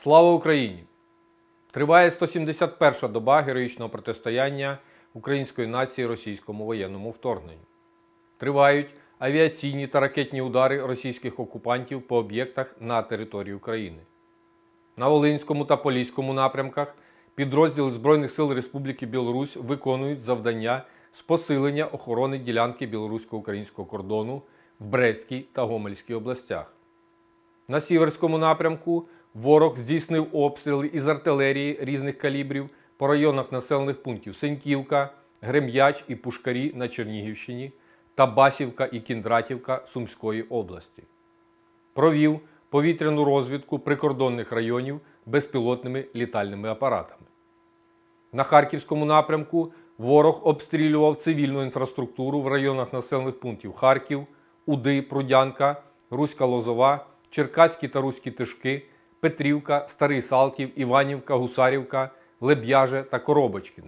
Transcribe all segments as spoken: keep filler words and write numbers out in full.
Слава Україні! Триває сто сімдесят перша доба героїчного протистояння української нації російському воєнному вторгненню. Тривають авіаційні та ракетні удари російських окупантів по об'єктах на території України. На Волинському та Поліському напрямках підрозділи Збройних сил Республіки Білорусь виконують завдання з посилення охорони ділянки білорусько-українського кордону в Брестській та Гомельській областях. На Сіверському напрямку ворог здійснив обстріли із артилерії різних калібрів по районах населених пунктів Сеньківка, Грем'яч і Пушкарі на Чернігівщині та Басівка і Кіндратівка Сумської області. Провів повітряну розвідку прикордонних районів безпілотними літальними апаратами. На Харківському напрямку ворог обстрілював цивільну інфраструктуру в районах населених пунктів Харків, Уди, Прудянка, Руська Лозова, Черкаські та Руські Тишки, Петрівка, Старий Салтів, Іванівка, Гусарівка, Леб'яже та Коробочкине.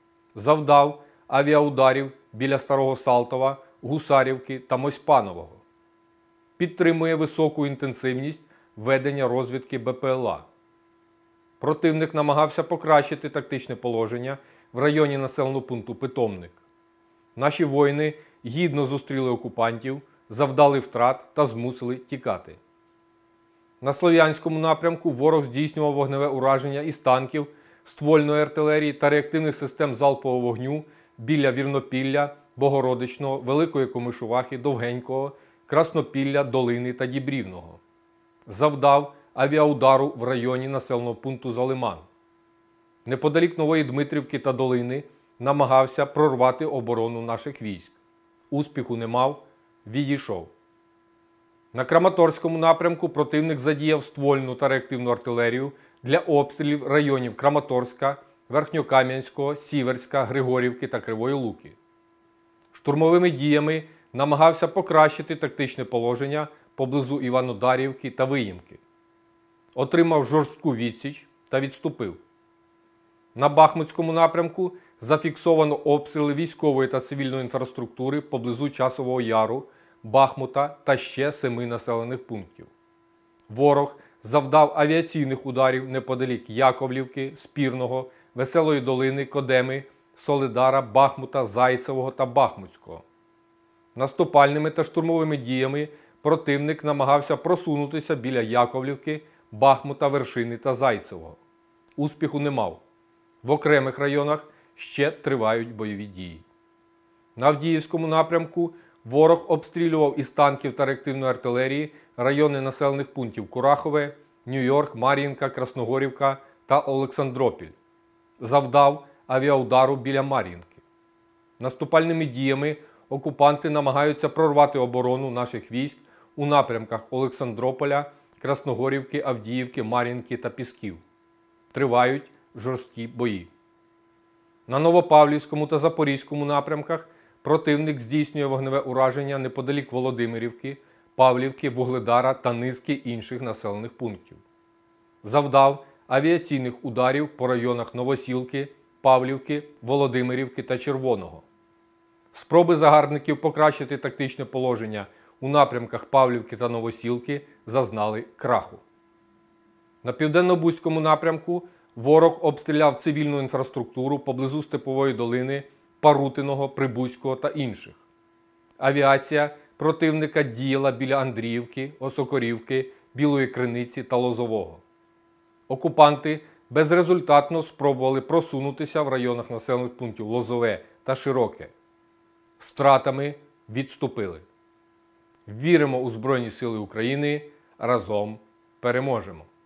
Завдав авіаударів біля Старого Салтова, Гусарівки та Мосьпанового. Підтримує високу інтенсивність ведення розвідки БПЛА. Противник намагався покращити тактичне положення в районі населеного пункту Питомник. Наші воїни гідно зустріли окупантів, завдали втрат та змусили тікати. На Слов'янському напрямку ворог здійснював вогневе ураження із танків, ствольної артилерії та реактивних систем залпового вогню біля Вірнопілля, Богородичного, Великої Комишувахи, Довгенького, Краснопілля, Долини та Дібрівного. Завдав авіаудару в районі населеного пункту Залиман. Неподалік Нової Дмитрівки та Долини намагався прорвати оборону наших військ. Успіху не мав, відійшов. На Краматорському напрямку противник задіяв ствольну та реактивну артилерію для обстрілів районів Краматорська, Верхньокам'янського, Сіверська, Григорівки та Кривої Луки. Штурмовими діями намагався покращити тактичне положення поблизу Іванодарівки та Виїмки. Отримав жорстку відсіч та відступив. На Бахмутському напрямку зафіксовано обстріли військової та цивільної інфраструктури поблизу Часового Яру, Бахмута та ще семи населених пунктів. Ворог завдав авіаційних ударів неподалік Яковлівки, Спірного, Веселої Долини, Кодеми, Солидара, Бахмута, Зайцевого та Бахмутського. Наступальними та штурмовими діями противник намагався просунутися біля Яковлівки, Бахмута, Вершини та Зайцевого. Успіху не мав. В окремих районах ще тривають бойові дії. На Авдіївському напрямку ворог обстрілював із танків та реактивної артилерії райони населених пунктів Курахове, Нью-Йорк, Мар'їнка, Красногорівка та Олександропіль. Завдав авіаудару біля Мар'їнки. Наступальними діями окупанти намагаються прорвати оборону наших військ у напрямках Олександрополя, Красногорівки, Авдіївки, Мар'їнки та Пісків. Тривають жорсткі бої. На Новопавлівському та Запорізькому напрямках противник здійснює вогневе ураження неподалік Володимирівки, Павлівки, Вугледара та низки інших населених пунктів. Завдав авіаційних ударів по районах Новосілки, Павлівки, Володимирівки та Червоного. Спроби загарбників покращити тактичне положення у напрямках Павлівки та Новосілки зазнали краху. На Південно-Бузькому напрямку ворог обстріляв цивільну інфраструктуру поблизу Степової долини, Парутиного, Прибузького та інших. Авіація противника діяла біля Андріївки, Осокорівки, Білої Криниці та Лозового. Окупанти безрезультатно спробували просунутися в районах населених пунктів Лозове та Широке. З втратами відступили. Віримо у Збройні Сили України, разом переможемо!